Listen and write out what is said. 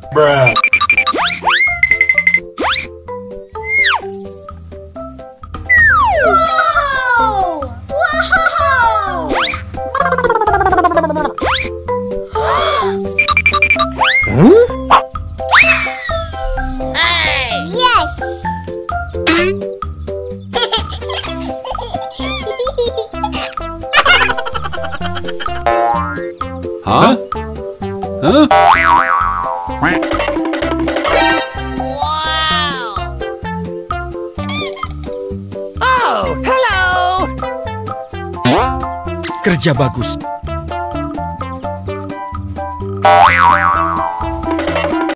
Bruh. Whoa! Wow! Yes! Huh? Huh? Oh, hello! Kerja bagus.